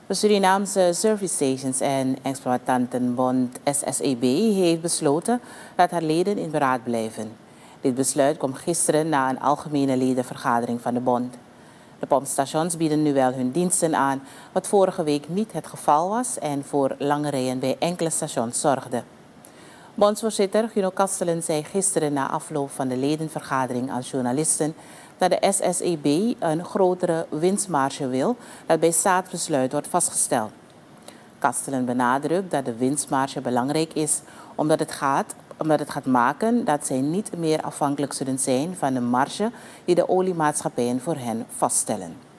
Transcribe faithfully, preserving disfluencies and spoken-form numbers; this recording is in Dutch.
De Surinaamse Service Stations en Exploitantenbond S S E B heeft besloten dat haar leden in beraad blijven. Dit besluit komt gisteren na een algemene ledenvergadering van de bond. De pompstations bieden nu wel hun diensten aan, wat vorige week niet het geval was en voor lange rijen bij enkele stations zorgde. Bondsvoorzitter Guno Kastelen zei gisteren na afloop van de ledenvergadering aan journalisten dat de S S E B een grotere winstmarge wil dat bij staatsbesluit wordt vastgesteld. Kastelen benadrukt dat de winstmarge belangrijk is omdat het gaat, omdat het gaat maken dat zij niet meer afhankelijk zullen zijn van de marge die de oliemaatschappijen voor hen vaststellen.